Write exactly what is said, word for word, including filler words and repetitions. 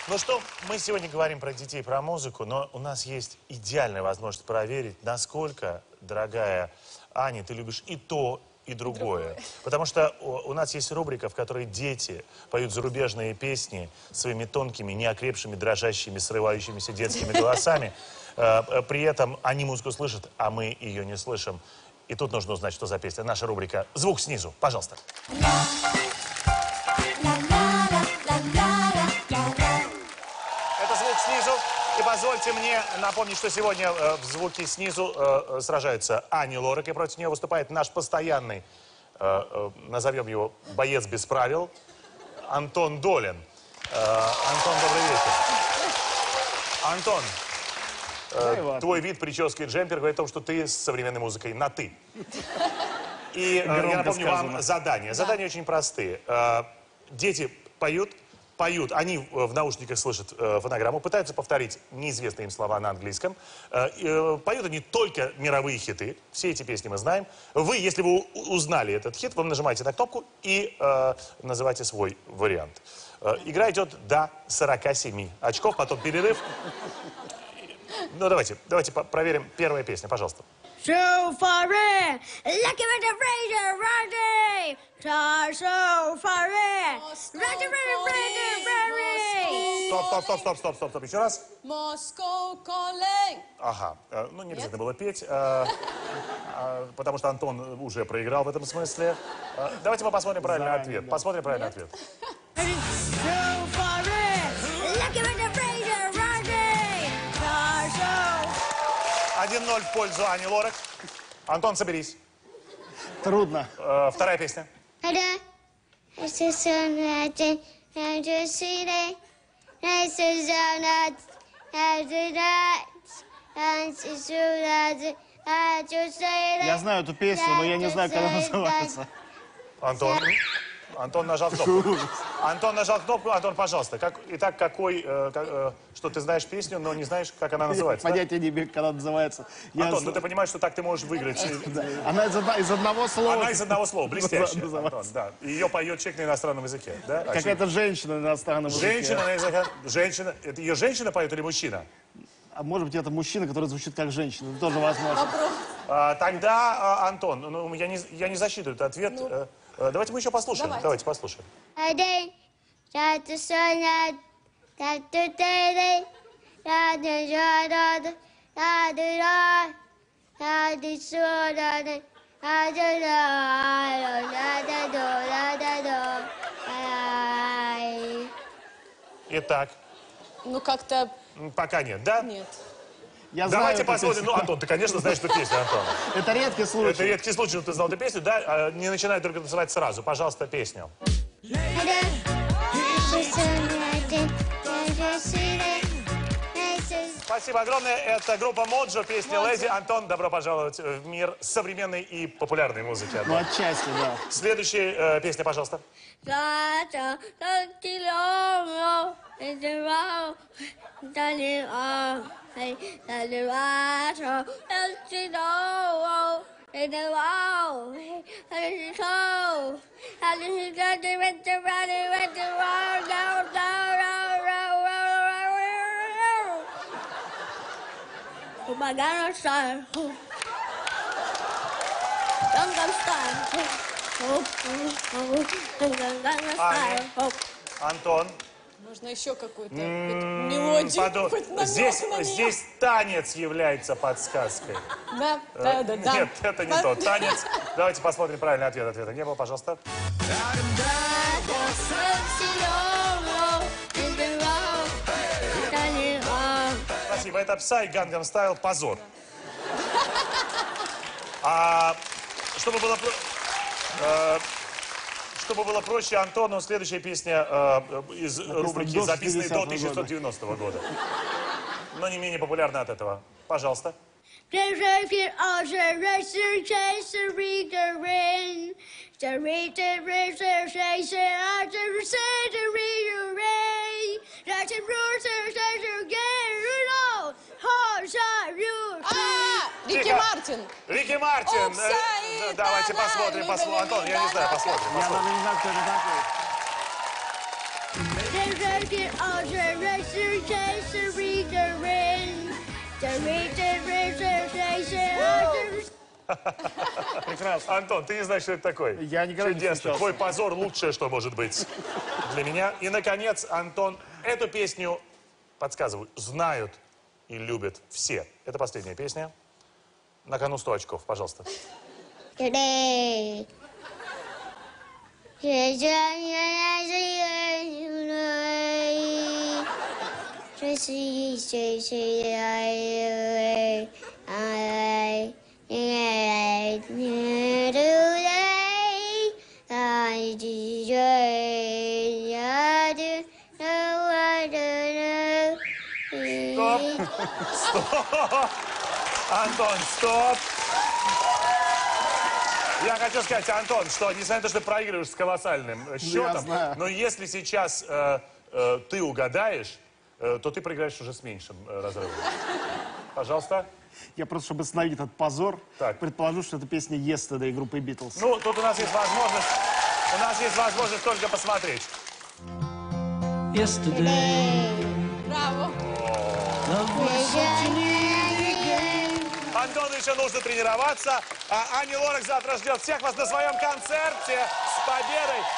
Ну что, мы сегодня говорим про детей, про музыку, но у нас есть идеальная возможность проверить, насколько, дорогая Аня, ты любишь и то, и другое. другое. Потому что у, у нас есть рубрика, в которой дети поют зарубежные песни своими тонкими, неокрепшими, дрожащими, срывающимися детскими голосами. При этом они музыку слышат, а мы ее не слышим. И тут нужно узнать, что за песня. Наша рубрика «Звук снизу». Пожалуйста. Снизу. И позвольте мне напомнить, что сегодня э, в звуке снизу э, сражаются Ани Лорак, и против нее выступает наш постоянный, э, э, назовем его боец без правил, Антон Долин. Э, Антон, добрый вечер. Антон, э, твой вид, прическа и джемпер говорит о том, что ты с современной музыкой на «ты». И э, я напомню вам задания. Задания очень простые. Э, дети поют. Поют, они в наушниках слышат э, фонограмму, пытаются повторить неизвестные им слова на английском. Э, э, поют они только мировые хиты, все эти песни мы знаем. Вы, если вы узнали этот хит, вы нажимаете на кнопку и э, называете свой вариант. Э, игра идет до сорока семи очков, потом перерыв. Ну давайте, давайте проверим. Первая песня, пожалуйста. So far in, lucky with the razor, Roddy. So far in, Roddy, Roddy, Roddy, Roddy. Стоп, стоп, стоп, стоп, стоп, стоп, стоп. Еще раз. Moscow calling. Ага, ну не обязательно было петь, а, а, потому что Антон уже проиграл в этом смысле. А, давайте мы посмотрим правильный Заранее, ответ. да. Посмотрим правильный ответ. So far in, lucky with the razor, Roddy. So один ноль в пользу Ани Лорак. Антон, соберись. Трудно. Э, вторая песня. Я знаю эту песню, но я не знаю, как она называется. Антон. Антон нажал кнопку. Антон нажал кнопку. Антон, пожалуйста. Как, итак, какой, э, как, э, что ты знаешь песню, но не знаешь, как она называется? Понятия не имею, как она называется. Я Антон, зна- ну ты понимаешь, что так ты можешь выиграть. Да. Она из, одна- из одного слова. Она из одного слова. Блестяще. Называется. Антон, да. Ее поет человек на иностранном языке. Да? Какая-то женщина на иностранном языке. Женщина на языке. Женщина. Это ее женщина поет или мужчина? А может быть, это мужчина, который звучит как женщина. Это тоже возможно. А, тогда, а, Антон, ну, я, не, я не засчитываю этот ответ. Ну. Э, э, давайте мы еще послушаем. Давайте. Давайте послушаем. Итак, Ну как-то м, пока нет, да? нет. Я знаю Давайте эту посмотрим. песню. Ну, Антон, ты, конечно, знаешь эту песню, Антон. Это редкий случай. Это редкий случай, что ты знал эту песню, да? А, не начинай только танцевать сразу. Пожалуйста, песню. Спасибо огромное. Это группа Моджо, песня «Леди». Антон, добро пожаловать в мир современной и популярной музыки. Ну, отчасти, да. Следующая э, песня, пожалуйста. Gangnam Style. Gangnam Style. Gangnam Style. Антон. Можно еще какую-то хоть мелодию, Подо- хоть намек Здесь, на неё. здесь танец является подсказкой. Да, Э, да, да, да. Нет, это не тот танец. Давайте посмотрим правильный ответ. Ответа не было, пожалуйста. Спасибо. Это Psy, Gangnam Style, позор. А, чтобы было... про- э, Чтобы было проще, Антону следующая песня э, из рубрики, до записанной до шестидесятого тысяча девятьсот девяностого года. Но не менее популярна от этого. Пожалуйста. А, Рики Тихо. Мартин. Рики Мартин. Э, Offside. да, Давайте Давай, посмотрим, давай, посмотрим. Антон, я не знаю, посмотрим. Я посмотрим. даже не знаю, кто это такой. get all the racer, chaser, reader, ring. The reader, reader, chaser, Прекрасно. Антон, ты не знаешь, что это такое? Я никогда не Чудесно. встречался. Твой позор лучшее, что может быть для меня. И, наконец, Антон, эту песню, подсказываю, знают и любят все. Это последняя песня. На кону сто очков, пожалуйста. Today. Стоп! Стоп! Антон, стоп! Я хочу сказать, Антон, что несмотря на то, что ты проигрываешь с колоссальным э, счетом, знаю. но если сейчас э, э, ты угадаешь, э, то ты проиграешь уже с меньшим э, разрывом. Пожалуйста. Я просто, чтобы остановить этот позор, Так. предположу, что это песня Yesterday группы Beatles. Ну, тут у нас есть возможность, у нас есть возможность только посмотреть. Браво. Антону еще нужно тренироваться, а Ани Лорак завтра ждет всех вас на своем концерте. С победой!